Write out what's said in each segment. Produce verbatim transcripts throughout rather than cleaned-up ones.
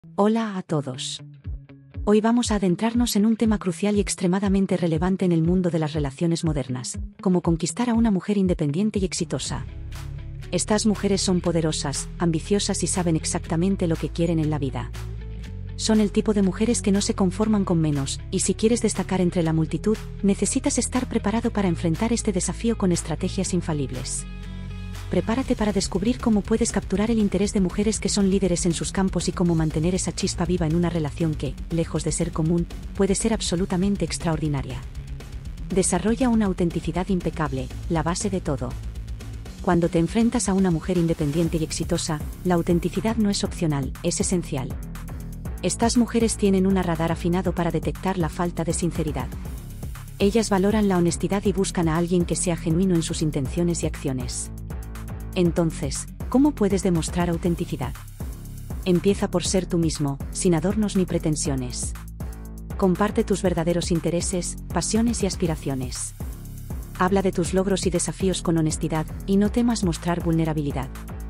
Hola a todos. Hoy vamos a adentrarnos en un tema crucial y extremadamente relevante en el mundo de las relaciones modernas: cómo conquistar a una mujer independiente y exitosa. Estas mujeres son poderosas, ambiciosas y saben exactamente lo que quieren en la vida. Son el tipo de mujeres que no se conforman con menos, y si quieres destacar entre la multitud, necesitas estar preparado para enfrentar este desafío con estrategias infalibles. Prepárate para descubrir cómo puedes capturar el interés de mujeres que son líderes en sus campos y cómo mantener esa chispa viva en una relación que, lejos de ser común, puede ser absolutamente extraordinaria. Desarrolla una autenticidad impecable, la base de todo. Cuando te enfrentas a una mujer independiente y exitosa, la autenticidad no es opcional, es esencial. Estas mujeres tienen un radar afinado para detectar la falta de sinceridad. Ellas valoran la honestidad y buscan a alguien que sea genuino en sus intenciones y acciones. Entonces, ¿cómo puedes demostrar autenticidad? Empieza por ser tú mismo, sin adornos ni pretensiones. Comparte tus verdaderos intereses, pasiones y aspiraciones. Habla de tus logros y desafíos con honestidad, y no temas mostrar vulnerabilidad.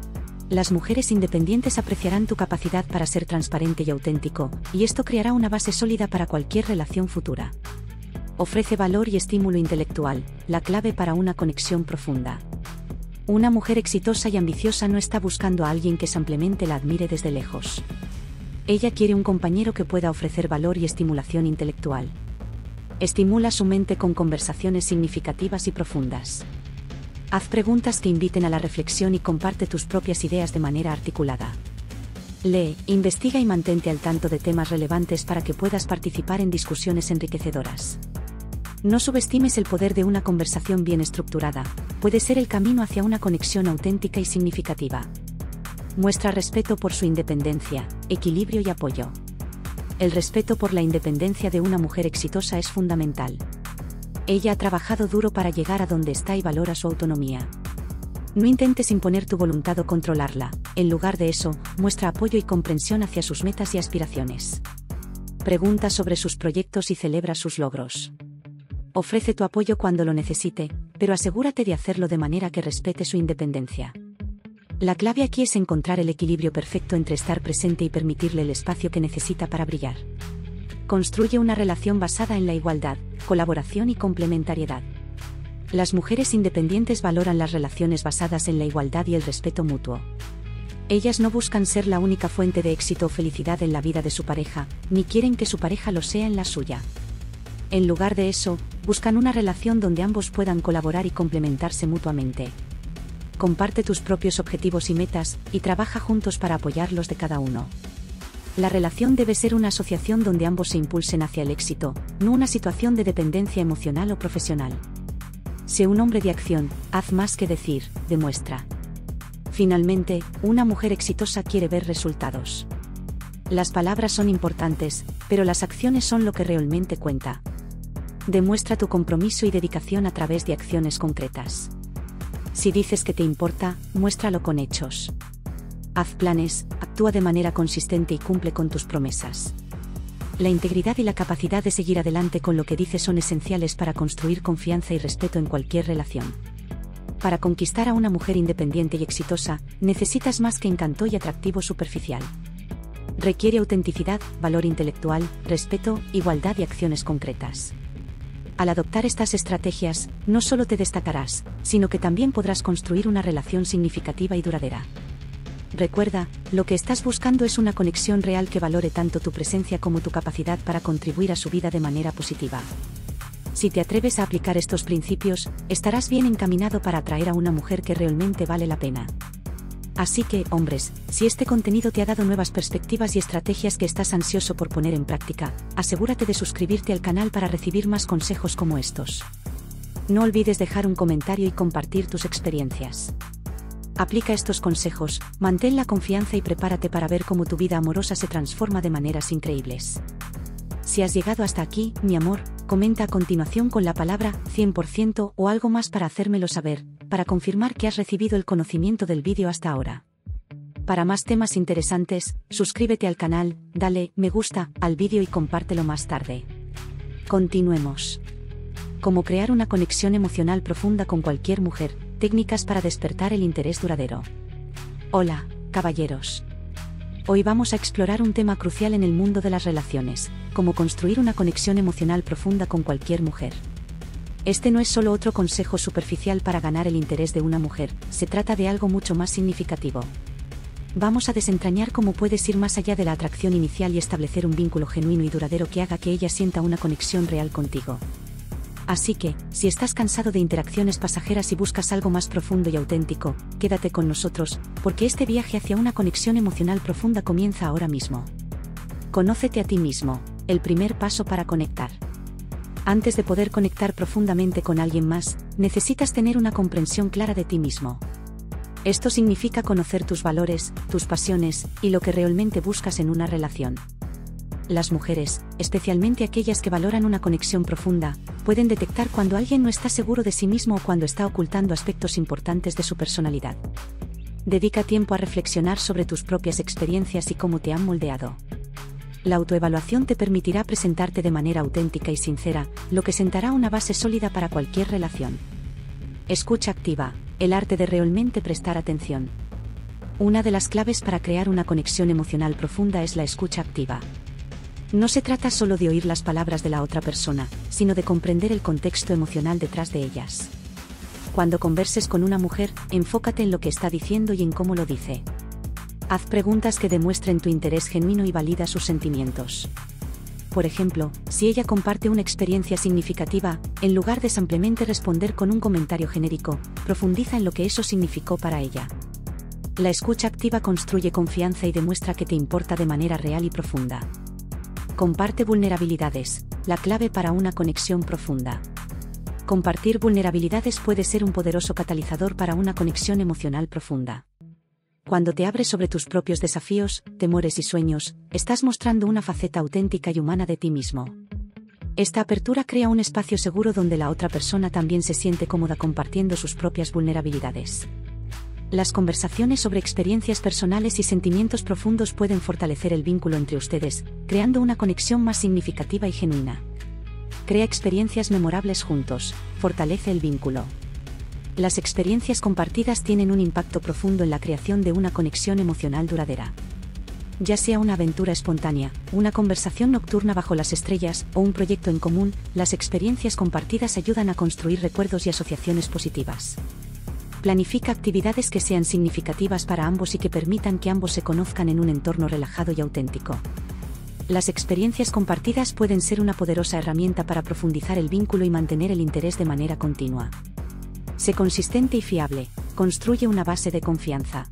Las mujeres independientes apreciarán tu capacidad para ser transparente y auténtico, y esto creará una base sólida para cualquier relación futura. Ofrece valor y estímulo intelectual, la clave para una conexión profunda. Una mujer exitosa y ambiciosa no está buscando a alguien que simplemente la admire desde lejos. Ella quiere un compañero que pueda ofrecer valor y estimulación intelectual. Estimula su mente con conversaciones significativas y profundas. Haz preguntas que inviten a la reflexión y comparte tus propias ideas de manera articulada. Lee, investiga y mantente al tanto de temas relevantes para que puedas participar en discusiones enriquecedoras. No subestimes el poder de una conversación bien estructurada, puede ser el camino hacia una conexión auténtica y significativa. Muestra respeto por su independencia, equilibrio y apoyo. El respeto por la independencia de una mujer exitosa es fundamental. Ella ha trabajado duro para llegar a donde está y valora su autonomía. No intentes imponer tu voluntad o controlarla, en lugar de eso, muestra apoyo y comprensión hacia sus metas y aspiraciones. Pregunta sobre sus proyectos y celebra sus logros. Ofrece tu apoyo cuando lo necesite, pero asegúrate de hacerlo de manera que respete su independencia. La clave aquí es encontrar el equilibrio perfecto entre estar presente y permitirle el espacio que necesita para brillar. Construye una relación basada en la igualdad, colaboración y complementariedad. Las mujeres independientes valoran las relaciones basadas en la igualdad y el respeto mutuo. Ellas no buscan ser la única fuente de éxito o felicidad en la vida de su pareja, ni quieren que su pareja lo sea en la suya. En lugar de eso, buscan una relación donde ambos puedan colaborar y complementarse mutuamente. Comparte tus propios objetivos y metas, y trabaja juntos para apoyar los de cada uno. La relación debe ser una asociación donde ambos se impulsen hacia el éxito, no una situación de dependencia emocional o profesional. Sé un hombre de acción, haz más que decir, demuestra. Finalmente, una mujer exitosa quiere ver resultados. Las palabras son importantes, pero las acciones son lo que realmente cuenta. Demuestra tu compromiso y dedicación a través de acciones concretas. Si dices que te importa, muéstralo con hechos. Haz planes, actúa de manera consistente y cumple con tus promesas. La integridad y la capacidad de seguir adelante con lo que dices son esenciales para construir confianza y respeto en cualquier relación. Para conquistar a una mujer independiente y exitosa, necesitas más que encanto y atractivo superficial. Requiere autenticidad, valor intelectual, respeto, igualdad y acciones concretas. Al adoptar estas estrategias, no solo te destacarás, sino que también podrás construir una relación significativa y duradera. Recuerda, lo que estás buscando es una conexión real que valore tanto tu presencia como tu capacidad para contribuir a su vida de manera positiva. Si te atreves a aplicar estos principios, estarás bien encaminado para atraer a una mujer que realmente vale la pena. Así que, hombres, si este contenido te ha dado nuevas perspectivas y estrategias que estás ansioso por poner en práctica, asegúrate de suscribirte al canal para recibir más consejos como estos. No olvides dejar un comentario y compartir tus experiencias. Aplica estos consejos, mantén la confianza y prepárate para ver cómo tu vida amorosa se transforma de maneras increíbles. Si has llegado hasta aquí, mi amor, comenta a continuación con la palabra cien por ciento o algo más para hacérmelo saber, para confirmar que has recibido el conocimiento del vídeo hasta ahora. Para más temas interesantes, suscríbete al canal, dale me gusta al vídeo y compártelo más tarde. Continuemos. Cómo crear una conexión emocional profunda con cualquier mujer, técnicas para despertar el interés duradero. Hola, caballeros. Hoy vamos a explorar un tema crucial en el mundo de las relaciones, cómo construir una conexión emocional profunda con cualquier mujer. Este no es solo otro consejo superficial para ganar el interés de una mujer, se trata de algo mucho más significativo. Vamos a desentrañar cómo puedes ir más allá de la atracción inicial y establecer un vínculo genuino y duradero que haga que ella sienta una conexión real contigo. Así que, si estás cansado de interacciones pasajeras y buscas algo más profundo y auténtico, quédate con nosotros, porque este viaje hacia una conexión emocional profunda comienza ahora mismo. Conócete a ti mismo, el primer paso para conectar. Antes de poder conectar profundamente con alguien más, necesitas tener una comprensión clara de ti mismo. Esto significa conocer tus valores, tus pasiones, y lo que realmente buscas en una relación. Las mujeres, especialmente aquellas que valoran una conexión profunda, pueden detectar cuando alguien no está seguro de sí mismo o cuando está ocultando aspectos importantes de su personalidad. Dedica tiempo a reflexionar sobre tus propias experiencias y cómo te han moldeado. La autoevaluación te permitirá presentarte de manera auténtica y sincera, lo que sentará una base sólida para cualquier relación. Escucha activa, el arte de realmente prestar atención. Una de las claves para crear una conexión emocional profunda es la escucha activa. No se trata solo de oír las palabras de la otra persona, sino de comprender el contexto emocional detrás de ellas. Cuando converses con una mujer, enfócate en lo que está diciendo y en cómo lo dice. Haz preguntas que demuestren tu interés genuino y valida sus sentimientos. Por ejemplo, si ella comparte una experiencia significativa, en lugar de simplemente responder con un comentario genérico, profundiza en lo que eso significó para ella. La escucha activa construye confianza y demuestra que te importa de manera real y profunda. Comparte vulnerabilidades, la clave para una conexión profunda. Compartir vulnerabilidades puede ser un poderoso catalizador para una conexión emocional profunda. Cuando te abres sobre tus propios desafíos, temores y sueños, estás mostrando una faceta auténtica y humana de ti mismo. Esta apertura crea un espacio seguro donde la otra persona también se siente cómoda compartiendo sus propias vulnerabilidades. Las conversaciones sobre experiencias personales y sentimientos profundos pueden fortalecer el vínculo entre ustedes, creando una conexión más significativa y genuina. Crea experiencias memorables juntos, fortalece el vínculo. Las experiencias compartidas tienen un impacto profundo en la creación de una conexión emocional duradera. Ya sea una aventura espontánea, una conversación nocturna bajo las estrellas o un proyecto en común, las experiencias compartidas ayudan a construir recuerdos y asociaciones positivas. Planifica actividades que sean significativas para ambos y que permitan que ambos se conozcan en un entorno relajado y auténtico. Las experiencias compartidas pueden ser una poderosa herramienta para profundizar el vínculo y mantener el interés de manera continua. Sé consistente y fiable, construye una base de confianza.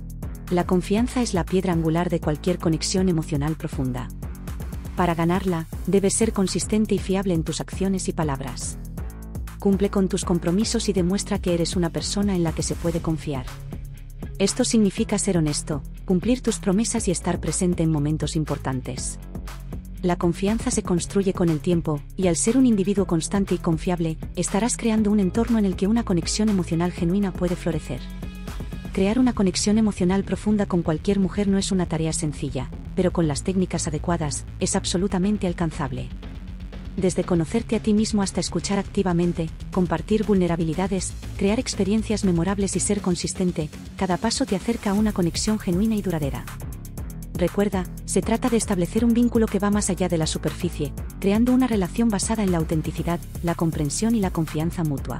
La confianza es la piedra angular de cualquier conexión emocional profunda. Para ganarla, debes ser consistente y fiable en tus acciones y palabras. Cumple con tus compromisos y demuestra que eres una persona en la que se puede confiar. Esto significa ser honesto, cumplir tus promesas y estar presente en momentos importantes. La confianza se construye con el tiempo, y al ser un individuo constante y confiable, estarás creando un entorno en el que una conexión emocional genuina puede florecer. Crear una conexión emocional profunda con cualquier mujer no es una tarea sencilla, pero con las técnicas adecuadas, es absolutamente alcanzable. Desde conocerte a ti mismo hasta escuchar activamente, compartir vulnerabilidades, crear experiencias memorables y ser consistente, cada paso te acerca a una conexión genuina y duradera. Recuerda, se trata de establecer un vínculo que va más allá de la superficie, creando una relación basada en la autenticidad, la comprensión y la confianza mutua.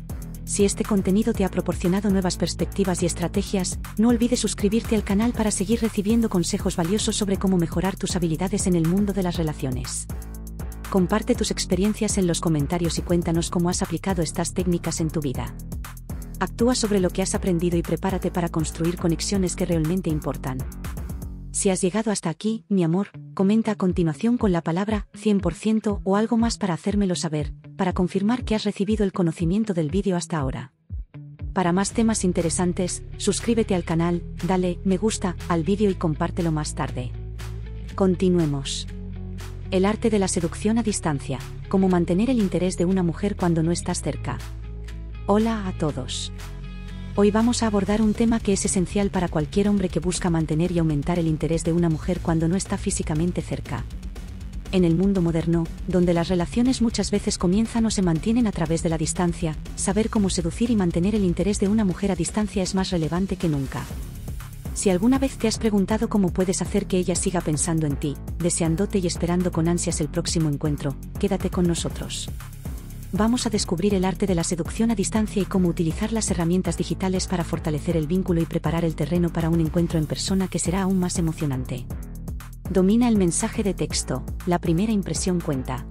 Si este contenido te ha proporcionado nuevas perspectivas y estrategias, no olvides suscribirte al canal para seguir recibiendo consejos valiosos sobre cómo mejorar tus habilidades en el mundo de las relaciones. Comparte tus experiencias en los comentarios y cuéntanos cómo has aplicado estas técnicas en tu vida. Actúa sobre lo que has aprendido y prepárate para construir conexiones que realmente importan. Si has llegado hasta aquí, mi amor, comenta a continuación con la palabra cien por ciento o algo más para hacérmelo saber, para confirmar que has recibido el conocimiento del vídeo hasta ahora. Para más temas interesantes, suscríbete al canal, dale me gusta al vídeo y compártelo más tarde. Continuemos. El arte de la seducción a distancia, cómo mantener el interés de una mujer cuando no estás cerca. Hola a todos. Hoy vamos a abordar un tema que es esencial para cualquier hombre que busca mantener y aumentar el interés de una mujer cuando no está físicamente cerca. En el mundo moderno, donde las relaciones muchas veces comienzan o se mantienen a través de la distancia, saber cómo seducir y mantener el interés de una mujer a distancia es más relevante que nunca. Si alguna vez te has preguntado cómo puedes hacer que ella siga pensando en ti, deseándote y esperando con ansias el próximo encuentro, quédate con nosotros. Vamos a descubrir el arte de la seducción a distancia y cómo utilizar las herramientas digitales para fortalecer el vínculo y preparar el terreno para un encuentro en persona que será aún más emocionante. Domina el mensaje de texto. La primera impresión cuenta.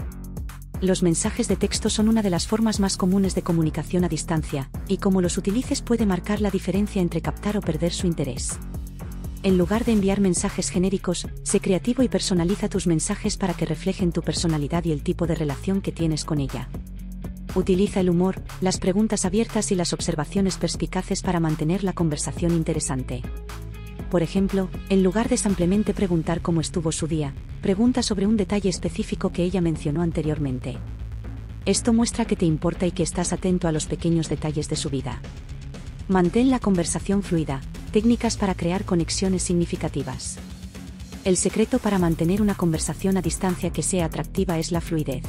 Los mensajes de texto son una de las formas más comunes de comunicación a distancia, y cómo los utilices puede marcar la diferencia entre captar o perder su interés. En lugar de enviar mensajes genéricos, sé creativo y personaliza tus mensajes para que reflejen tu personalidad y el tipo de relación que tienes con ella. Utiliza el humor, las preguntas abiertas y las observaciones perspicaces para mantener la conversación interesante. Por ejemplo, en lugar de simplemente preguntar cómo estuvo su día, pregunta sobre un detalle específico que ella mencionó anteriormente. Esto muestra que te importa y que estás atento a los pequeños detalles de su vida. Mantén la conversación fluida. Técnicas para crear conexiones significativas. El secreto para mantener una conversación a distancia que sea atractiva es la fluidez.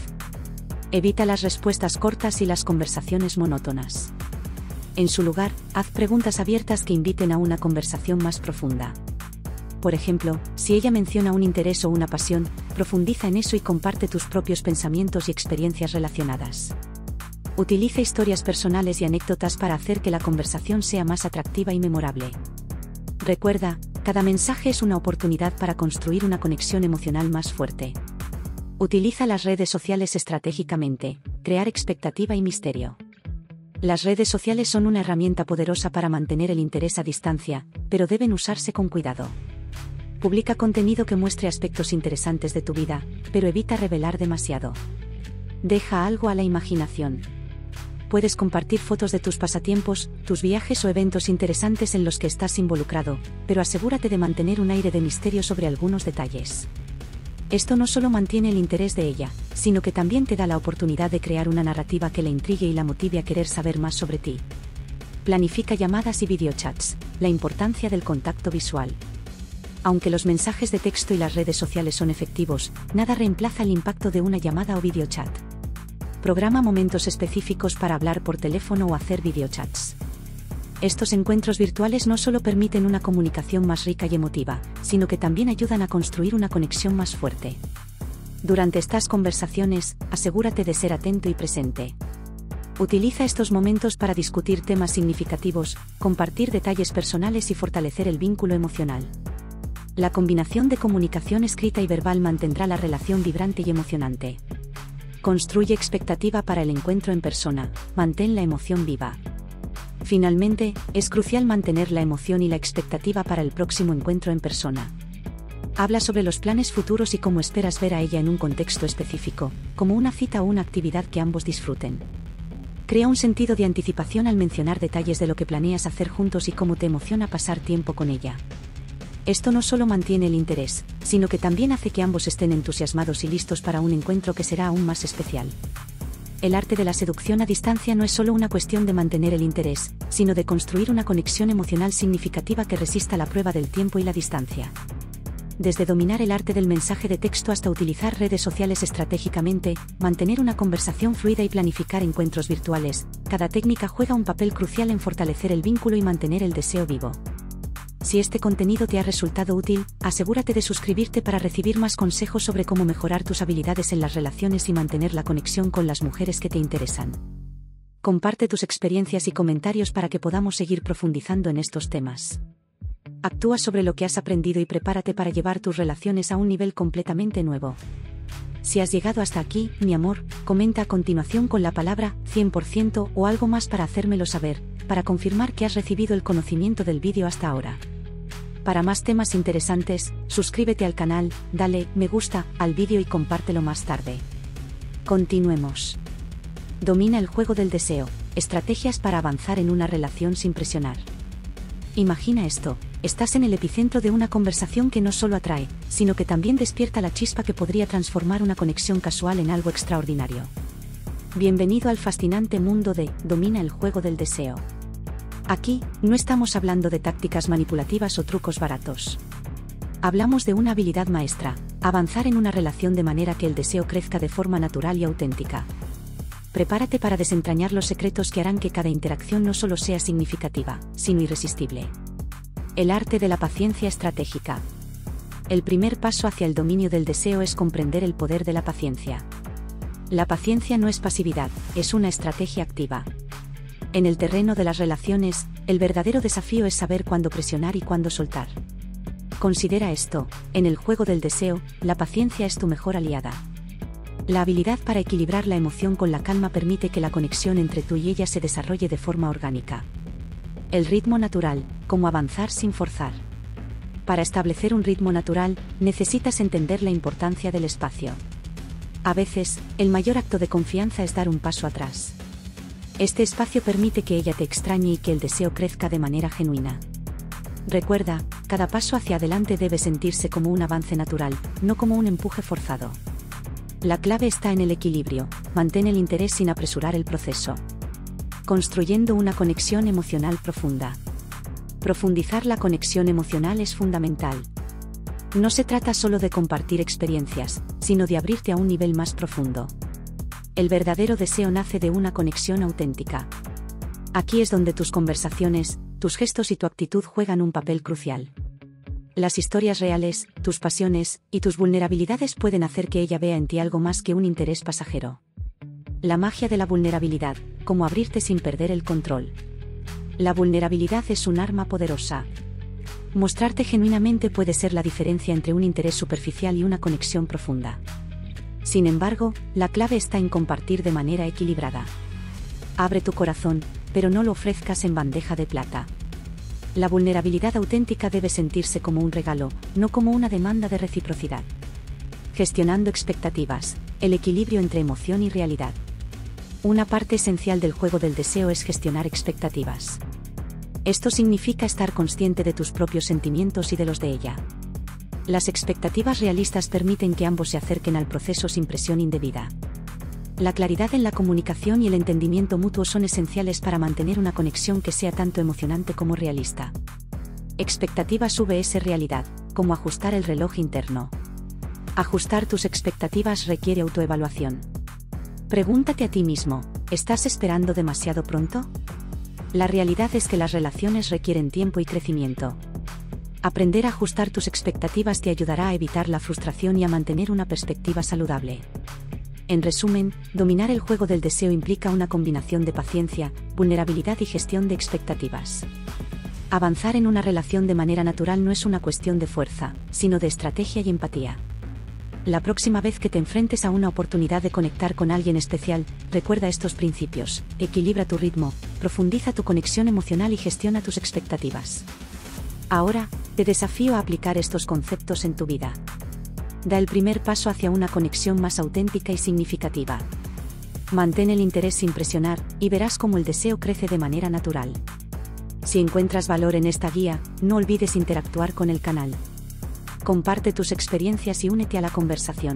Evita las respuestas cortas y las conversaciones monótonas. En su lugar, haz preguntas abiertas que inviten a una conversación más profunda. Por ejemplo, si ella menciona un interés o una pasión, profundiza en eso y comparte tus propios pensamientos y experiencias relacionadas. Utiliza historias personales y anécdotas para hacer que la conversación sea más atractiva y memorable. Recuerda, cada mensaje es una oportunidad para construir una conexión emocional más fuerte. Utiliza las redes sociales estratégicamente. Crear expectativa y misterio. Las redes sociales son una herramienta poderosa para mantener el interés a distancia, pero deben usarse con cuidado. Publica contenido que muestre aspectos interesantes de tu vida, pero evita revelar demasiado. Deja algo a la imaginación. Puedes compartir fotos de tus pasatiempos, tus viajes o eventos interesantes en los que estás involucrado, pero asegúrate de mantener un aire de misterio sobre algunos detalles. Esto no solo mantiene el interés de ella, sino que también te da la oportunidad de crear una narrativa que la intrigue y la motive a querer saber más sobre ti. Planifica llamadas y videochats. La importancia del contacto visual. Aunque los mensajes de texto y las redes sociales son efectivos, nada reemplaza el impacto de una llamada o videochat. Programa momentos específicos para hablar por teléfono o hacer videochats. Estos encuentros virtuales no solo permiten una comunicación más rica y emotiva, sino que también ayudan a construir una conexión más fuerte. Durante estas conversaciones, asegúrate de ser atento y presente. Utiliza estos momentos para discutir temas significativos, compartir detalles personales y fortalecer el vínculo emocional. La combinación de comunicación escrita y verbal mantendrá la relación vibrante y emocionante. Construye expectativa para el encuentro en persona. Mantén la emoción viva. Finalmente, es crucial mantener la emoción y la expectativa para el próximo encuentro en persona. Habla sobre los planes futuros y cómo esperas ver a ella en un contexto específico, como una cita o una actividad que ambos disfruten. Crea un sentido de anticipación al mencionar detalles de lo que planeas hacer juntos y cómo te emociona pasar tiempo con ella. Esto no solo mantiene el interés, sino que también hace que ambos estén entusiasmados y listos para un encuentro que será aún más especial. El arte de la seducción a distancia no es solo una cuestión de mantener el interés, sino de construir una conexión emocional significativa que resista la prueba del tiempo y la distancia. Desde dominar el arte del mensaje de texto hasta utilizar redes sociales estratégicamente, mantener una conversación fluida y planificar encuentros virtuales, cada técnica juega un papel crucial en fortalecer el vínculo y mantener el deseo vivo. Si este contenido te ha resultado útil, asegúrate de suscribirte para recibir más consejos sobre cómo mejorar tus habilidades en las relaciones y mantener la conexión con las mujeres que te interesan. Comparte tus experiencias y comentarios para que podamos seguir profundizando en estos temas. Actúa sobre lo que has aprendido y prepárate para llevar tus relaciones a un nivel completamente nuevo. Si has llegado hasta aquí, mi amor, comenta a continuación con la palabra cien por ciento o algo más para hacérmelo saber, para confirmar que has recibido el conocimiento del vídeo hasta ahora. Para más temas interesantes, suscríbete al canal, dale me gusta al vídeo y compártelo más tarde. Continuemos. Domina el juego del deseo. Estrategias para avanzar en una relación sin presionar. Imagina esto, estás en el epicentro de una conversación que no solo atrae, sino que también despierta la chispa que podría transformar una conexión casual en algo extraordinario. Bienvenido al fascinante mundo de Domina el juego del deseo. Aquí, no estamos hablando de tácticas manipulativas o trucos baratos. Hablamos de una habilidad maestra, avanzar en una relación de manera que el deseo crezca de forma natural y auténtica. Prepárate para desentrañar los secretos que harán que cada interacción no solo sea significativa, sino irresistible. El arte de la paciencia estratégica. El primer paso hacia el dominio del deseo es comprender el poder de la paciencia. La paciencia no es pasividad, es una estrategia activa. En el terreno de las relaciones, el verdadero desafío es saber cuándo presionar y cuándo soltar. Considera esto: en el juego del deseo, la paciencia es tu mejor aliada. La habilidad para equilibrar la emoción con la calma permite que la conexión entre tú y ella se desarrolle de forma orgánica. El ritmo natural, como avanzar sin forzar. Para establecer un ritmo natural, necesitas entender la importancia del espacio. A veces, el mayor acto de confianza es dar un paso atrás. Este espacio permite que ella te extrañe y que el deseo crezca de manera genuina. Recuerda, cada paso hacia adelante debe sentirse como un avance natural, no como un empuje forzado. La clave está en el equilibrio: mantén el interés sin apresurar el proceso. Construyendo una conexión emocional profunda. Profundizar la conexión emocional es fundamental. No se trata solo de compartir experiencias, sino de abrirte a un nivel más profundo. El verdadero deseo nace de una conexión auténtica. Aquí es donde tus conversaciones, tus gestos y tu actitud juegan un papel crucial. Las historias reales, tus pasiones y tus vulnerabilidades pueden hacer que ella vea en ti algo más que un interés pasajero. La magia de la vulnerabilidad, como abrirte sin perder el control. La vulnerabilidad es un arma poderosa. Mostrarte genuinamente puede ser la diferencia entre un interés superficial y una conexión profunda. Sin embargo, la clave está en compartir de manera equilibrada. Abre tu corazón, pero no lo ofrezcas en bandeja de plata. La vulnerabilidad auténtica debe sentirse como un regalo, no como una demanda de reciprocidad. Gestionando expectativas, el equilibrio entre emoción y realidad. Una parte esencial del juego del deseo es gestionar expectativas. Esto significa estar consciente de tus propios sentimientos y de los de ella. Las expectativas realistas permiten que ambos se acerquen al proceso sin presión indebida. La claridad en la comunicación y el entendimiento mutuo son esenciales para mantener una conexión que sea tanto emocionante como realista. Expectativas versus realidad, como ajustar el reloj interno. Ajustar tus expectativas requiere autoevaluación. Pregúntate a ti mismo: ¿estás esperando demasiado pronto? La realidad es que las relaciones requieren tiempo y crecimiento. Aprender a ajustar tus expectativas te ayudará a evitar la frustración y a mantener una perspectiva saludable. En resumen, dominar el juego del deseo implica una combinación de paciencia, vulnerabilidad y gestión de expectativas. Avanzar en una relación de manera natural no es una cuestión de fuerza, sino de estrategia y empatía. La próxima vez que te enfrentes a una oportunidad de conectar con alguien especial, recuerda estos principios: equilibra tu ritmo, profundiza tu conexión emocional y gestiona tus expectativas. Ahora, te desafío a aplicar estos conceptos en tu vida. Da el primer paso hacia una conexión más auténtica y significativa. Mantén el interés sin presionar, y verás cómo el deseo crece de manera natural. Si encuentras valor en esta guía, no olvides interactuar con el canal. Comparte tus experiencias y únete a la conversación.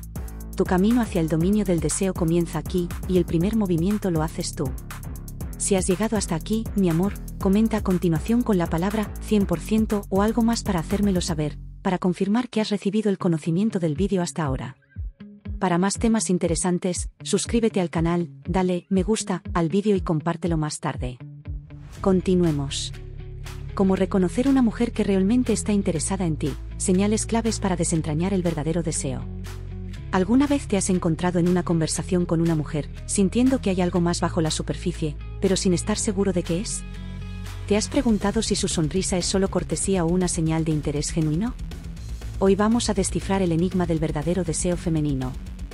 Tu camino hacia el dominio del deseo comienza aquí, y el primer movimiento lo haces tú. Si has llegado hasta aquí, mi amor, comenta a continuación con la palabra cien por ciento o algo más para hacérmelo saber, para confirmar que has recibido el conocimiento del vídeo hasta ahora. Para más temas interesantes, suscríbete al canal, dale me gusta al vídeo y compártelo más tarde. Continuemos. Cómo reconocer una mujer que realmente está interesada en ti, señales claves para desentrañar el verdadero deseo. ¿Alguna vez te has encontrado en una conversación con una mujer, sintiendo que hay algo más bajo la superficie, pero sin estar seguro de qué es? ¿Te has preguntado si su sonrisa es solo cortesía o una señal de interés genuino? Hoy vamos a descifrar el enigma del verdadero deseo femenino.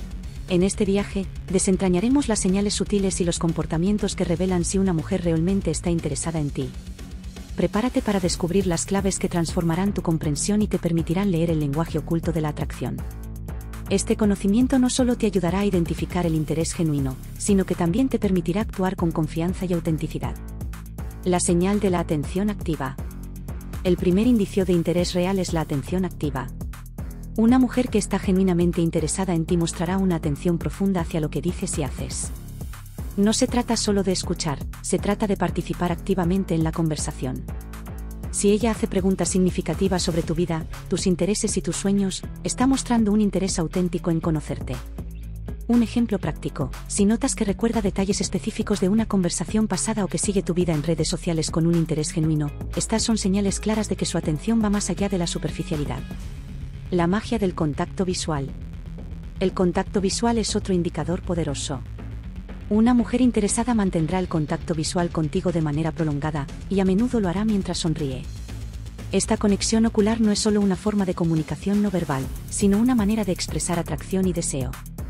En este viaje, desentrañaremos las señales sutiles y los comportamientos que revelan si una mujer realmente está interesada en ti. Prepárate para descubrir las claves que transformarán tu comprensión y te permitirán leer el lenguaje oculto de la atracción. Este conocimiento no solo te ayudará a identificar el interés genuino, sino que también te permitirá actuar con confianza y autenticidad. La señal de la atención activa. El primer indicio de interés real es la atención activa. Una mujer que está genuinamente interesada en ti mostrará una atención profunda hacia lo que dices y haces. No se trata solo de escuchar, se trata de participar activamente en la conversación. Si ella hace preguntas significativas sobre tu vida, tus intereses y tus sueños, está mostrando un interés auténtico en conocerte. Un ejemplo práctico: si notas que recuerda detalles específicos de una conversación pasada o que sigue tu vida en redes sociales con un interés genuino, estas son señales claras de que su atención va más allá de la superficialidad. La magia del contacto visual. El contacto visual es otro indicador poderoso. Una mujer interesada mantendrá el contacto visual contigo de manera prolongada, y a menudo lo hará mientras sonríe. Esta conexión ocular no es solo una forma de comunicación no verbal, sino una manera de expresar atracción y deseo.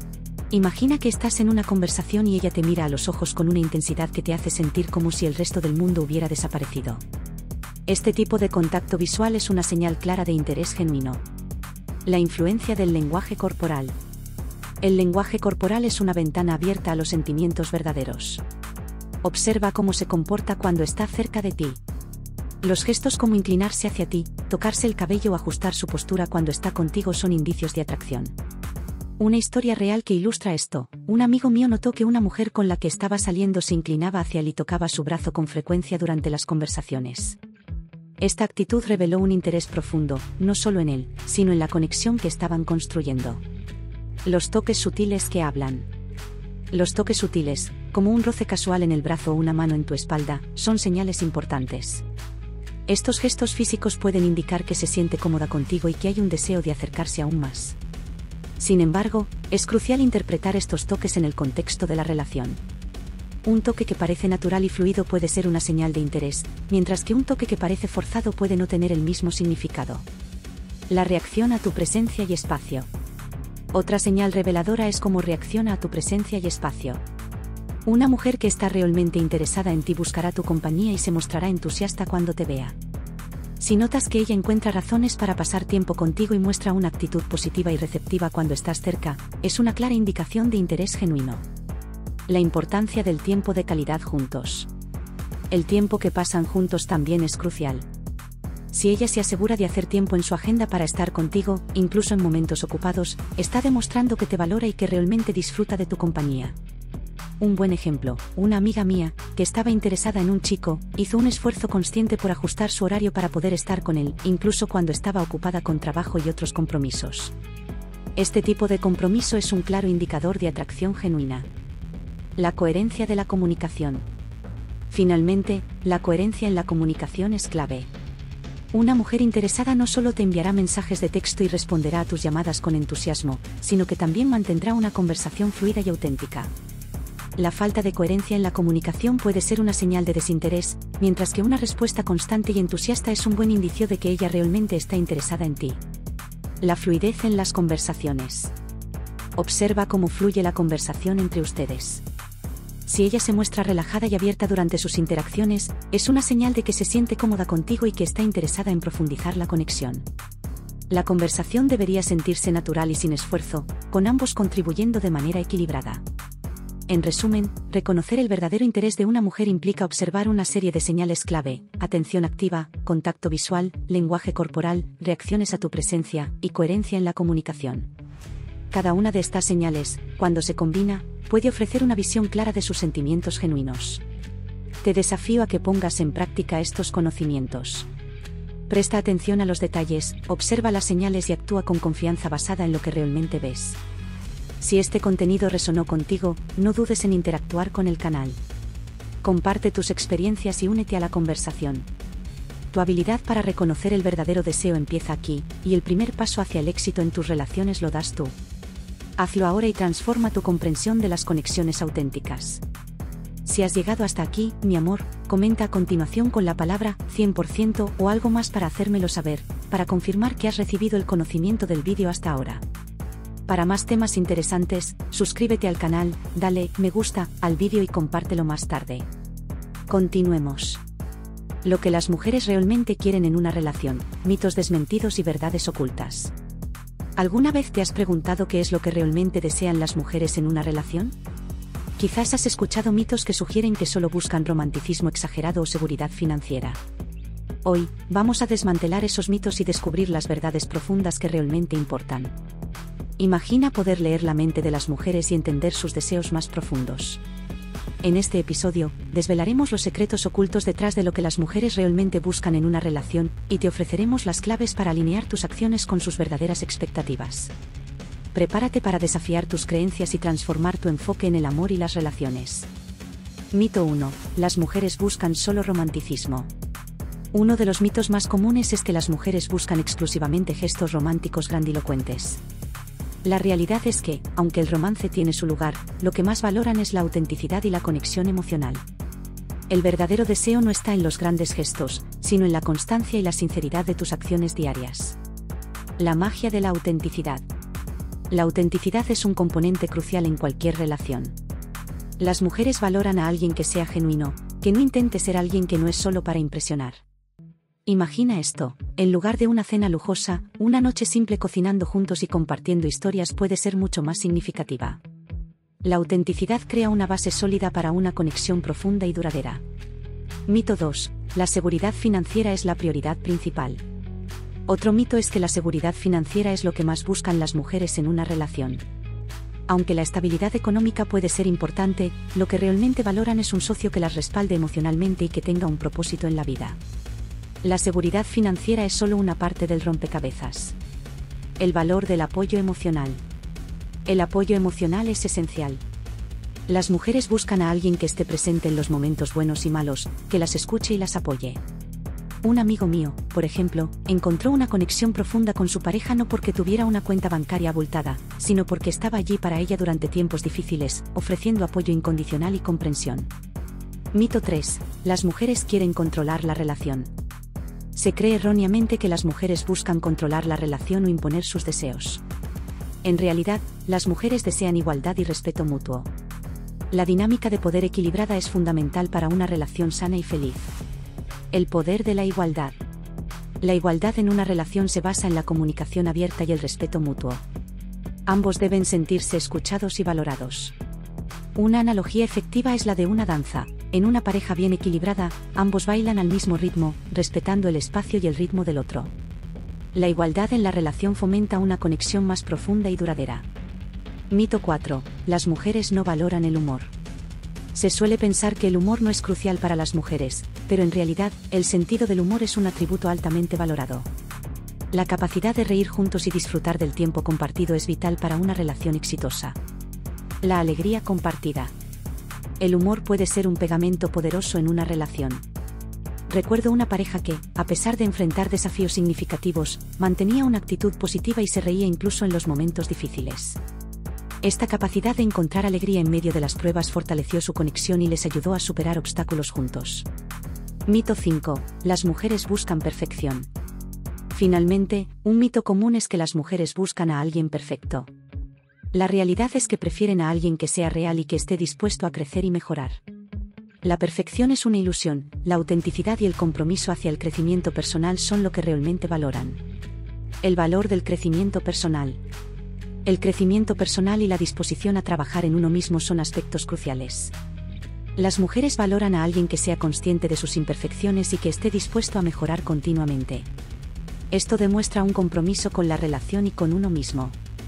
Imagina que estás en una conversación y ella te mira a los ojos con una intensidad que te hace sentir como si el resto del mundo hubiera desaparecido. Este tipo de contacto visual es una señal clara de interés genuino. La influencia del lenguaje corporal. El lenguaje corporal es una ventana abierta a los sentimientos verdaderos. Observa cómo se comporta cuando está cerca de ti. Los gestos como inclinarse hacia ti, tocarse el cabello o ajustar su postura cuando está contigo son indicios de atracción. Una historia real que ilustra esto: un amigo mío notó que una mujer con la que estaba saliendo se inclinaba hacia él y tocaba su brazo con frecuencia durante las conversaciones. Esta actitud reveló un interés profundo, no solo en él, sino en la conexión que estaban construyendo. Los toques sutiles que hablan. Los toques sutiles, como un roce casual en el brazo o una mano en tu espalda, son señales importantes. Estos gestos físicos pueden indicar que se siente cómoda contigo y que hay un deseo de acercarse aún más. Sin embargo, es crucial interpretar estos toques en el contexto de la relación. Un toque que parece natural y fluido puede ser una señal de interés, mientras que un toque que parece forzado puede no tener el mismo significado. La reacción a tu presencia y espacio. Otra señal reveladora es cómo reacciona a tu presencia y espacio. Una mujer que está realmente interesada en ti buscará tu compañía y se mostrará entusiasta cuando te vea. Si notas que ella encuentra razones para pasar tiempo contigo y muestra una actitud positiva y receptiva cuando estás cerca, es una clara indicación de interés genuino. La importancia del tiempo de calidad juntos. El tiempo que pasan juntos también es crucial. Si ella se asegura de hacer tiempo en su agenda para estar contigo, incluso en momentos ocupados, está demostrando que te valora y que realmente disfruta de tu compañía. Un buen ejemplo: una amiga mía, que estaba interesada en un chico, hizo un esfuerzo consciente por ajustar su horario para poder estar con él, incluso cuando estaba ocupada con trabajo y otros compromisos. Este tipo de compromiso es un claro indicador de atracción genuina. La coherencia de la comunicación. Finalmente, la coherencia en la comunicación es clave. Una mujer interesada no solo te enviará mensajes de texto y responderá a tus llamadas con entusiasmo, sino que también mantendrá una conversación fluida y auténtica. La falta de coherencia en la comunicación puede ser una señal de desinterés, mientras que una respuesta constante y entusiasta es un buen indicio de que ella realmente está interesada en ti. La fluidez en las conversaciones. Observa cómo fluye la conversación entre ustedes. Si ella se muestra relajada y abierta durante sus interacciones, es una señal de que se siente cómoda contigo y que está interesada en profundizar la conexión. La conversación debería sentirse natural y sin esfuerzo, con ambos contribuyendo de manera equilibrada. En resumen, reconocer el verdadero interés de una mujer implica observar una serie de señales clave: atención activa, contacto visual, lenguaje corporal, reacciones a tu presencia, y coherencia en la comunicación. Cada una de estas señales, cuando se combina, puede ofrecer una visión clara de sus sentimientos genuinos. Te desafío a que pongas en práctica estos conocimientos. Presta atención a los detalles, observa las señales y actúa con confianza basada en lo que realmente ves. Si este contenido resonó contigo, no dudes en interactuar con el canal. Comparte tus experiencias y únete a la conversación. Tu habilidad para reconocer el verdadero deseo empieza aquí, y el primer paso hacia el éxito en tus relaciones lo das tú. Hazlo ahora y transforma tu comprensión de las conexiones auténticas. Si has llegado hasta aquí, mi amor, comenta a continuación con la palabra cien por ciento o algo más para hacérmelo saber, para confirmar que has recibido el conocimiento del vídeo hasta ahora. Para más temas interesantes, suscríbete al canal, dale me gusta al vídeo y compártelo más tarde. Continuemos. Lo que las mujeres realmente quieren en una relación: mitos desmentidos y verdades ocultas. ¿Alguna vez te has preguntado qué es lo que realmente desean las mujeres en una relación? Quizás has escuchado mitos que sugieren que solo buscan romanticismo exagerado o seguridad financiera. Hoy, vamos a desmantelar esos mitos y descubrir las verdades profundas que realmente importan. Imagina poder leer la mente de las mujeres y entender sus deseos más profundos. En este episodio, desvelaremos los secretos ocultos detrás de lo que las mujeres realmente buscan en una relación, y te ofreceremos las claves para alinear tus acciones con sus verdaderas expectativas. prepárate para desafiar tus creencias y transformar tu enfoque en el amor y las relaciones. Mito uno. Las mujeres buscan solo romanticismo. Uno de los mitos más comunes es que las mujeres buscan exclusivamente gestos románticos grandilocuentes. La realidad es que, aunque el romance tiene su lugar, lo que más valoran es la autenticidad y la conexión emocional. El verdadero deseo no está en los grandes gestos, sino en la constancia y la sinceridad de tus acciones diarias. La magia de la autenticidad. La autenticidad es un componente crucial en cualquier relación. Las mujeres valoran a alguien que sea genuino, que no intente ser alguien que no es solo para impresionar. Imagina esto, en lugar de una cena lujosa, una noche simple cocinando juntos y compartiendo historias puede ser mucho más significativa. La autenticidad crea una base sólida para una conexión profunda y duradera. Mito dos. La seguridad financiera es la prioridad principal. Otro mito es que la seguridad financiera es lo que más buscan las mujeres en una relación. Aunque la estabilidad económica puede ser importante, lo que realmente valoran es un socio que las respalde emocionalmente y que tenga un propósito en la vida. La seguridad financiera es solo una parte del rompecabezas. El valor del apoyo emocional. El apoyo emocional es esencial. Las mujeres buscan a alguien que esté presente en los momentos buenos y malos, que las escuche y las apoye. Un amigo mío, por ejemplo, encontró una conexión profunda con su pareja no porque tuviera una cuenta bancaria abultada, sino porque estaba allí para ella durante tiempos difíciles, ofreciendo apoyo incondicional y comprensión. Mito tres. Las mujeres quieren controlar la relación. Se cree erróneamente que las mujeres buscan controlar la relación o imponer sus deseos. En realidad, las mujeres desean igualdad y respeto mutuo. La dinámica de poder equilibrada es fundamental para una relación sana y feliz. El poder de la igualdad. La igualdad en una relación se basa en la comunicación abierta y el respeto mutuo. Ambos deben sentirse escuchados y valorados. Una analogía efectiva es la de una danza. En una pareja bien equilibrada, ambos bailan al mismo ritmo, respetando el espacio y el ritmo del otro. La igualdad en la relación fomenta una conexión más profunda y duradera. Mito cuatro. Las mujeres no valoran el humor. Se suele pensar que el humor no es crucial para las mujeres, pero en realidad, el sentido del humor es un atributo altamente valorado. La capacidad de reír juntos y disfrutar del tiempo compartido es vital para una relación exitosa. La alegría compartida. El humor puede ser un pegamento poderoso en una relación. Recuerdo una pareja que, a pesar de enfrentar desafíos significativos, mantenía una actitud positiva y se reía incluso en los momentos difíciles. Esta capacidad de encontrar alegría en medio de las pruebas fortaleció su conexión y les ayudó a superar obstáculos juntos. Mito cinco. Las mujeres buscan perfección. Finalmente, un mito común es que las mujeres buscan a alguien perfecto. La realidad es que prefieren a alguien que sea real y que esté dispuesto a crecer y mejorar. La perfección es una ilusión, la autenticidad y el compromiso hacia el crecimiento personal son lo que realmente valoran. El valor del crecimiento personal. El crecimiento personal y la disposición a trabajar en uno mismo son aspectos cruciales. Las mujeres valoran a alguien que sea consciente de sus imperfecciones y que esté dispuesto a mejorar continuamente. Esto demuestra un compromiso con la relación y con uno mismo.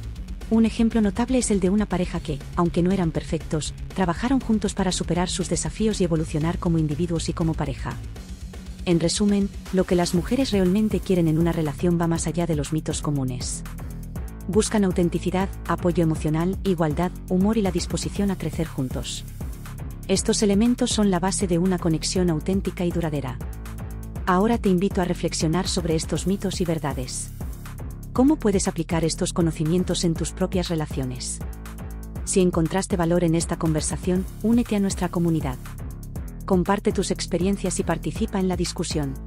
Un ejemplo notable es el de una pareja que, aunque no eran perfectos, trabajaron juntos para superar sus desafíos y evolucionar como individuos y como pareja. En resumen, lo que las mujeres realmente quieren en una relación va más allá de los mitos comunes. Buscan autenticidad, apoyo emocional, igualdad, humor y la disposición a crecer juntos. Estos elementos son la base de una conexión auténtica y duradera. Ahora te invito a reflexionar sobre estos mitos y verdades. ¿Cómo puedes aplicar estos conocimientos en tus propias relaciones? Si encontraste valor en esta conversación, únete a nuestra comunidad. Comparte tus experiencias y participa en la discusión.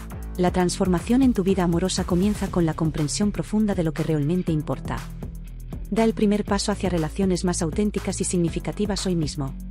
La transformación en tu vida amorosa comienza con la comprensión profunda de lo que realmente importa. Da el primer paso hacia relaciones más auténticas y significativas hoy mismo.